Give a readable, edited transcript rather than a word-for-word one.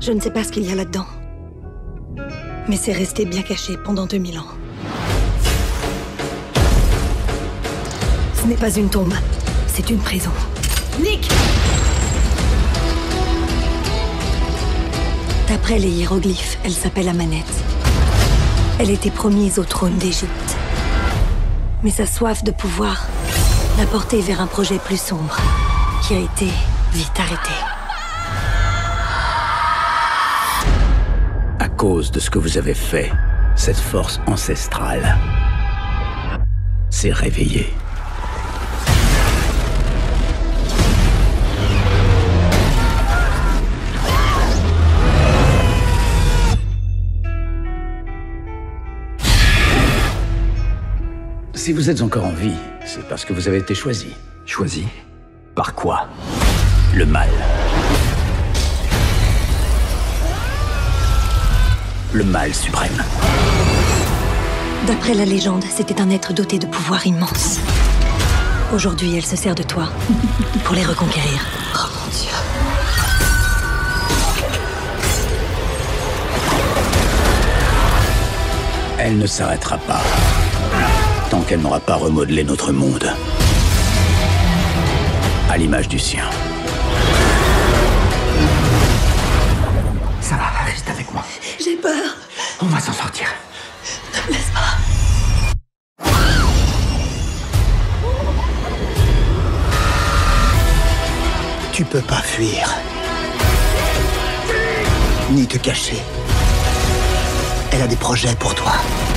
Je ne sais pas ce qu'il y a là-dedans. Mais c'est resté bien caché pendant 2000 ans. Ce n'est pas une tombe, c'est une prison. Nick! D'après les hiéroglyphes, elle s'appelle Amanette. Elle était promise au trône d'Égypte. Mais sa soif de pouvoir l'a portée vers un projet plus sombre, qui a été vite arrêté. À cause de ce que vous avez fait, cette force ancestrale s'est réveillée. Si vous êtes encore en vie, c'est parce que vous avez été choisi. Choisi? Par quoi? Le mal. Le mal suprême. D'après la légende, c'était un être doté de pouvoirs immenses. Aujourd'hui, elle se sert de toi pour les reconquérir. Oh mon Dieu. Elle ne s'arrêtera pas tant qu'elle n'aura pas remodelé notre monde à l'image du sien. Ça va, reste avec moi. J'ai peur. On va s'en sortir. Ne me laisse pas. Tu peux pas fuir. Ni te cacher. Elle a des projets pour toi.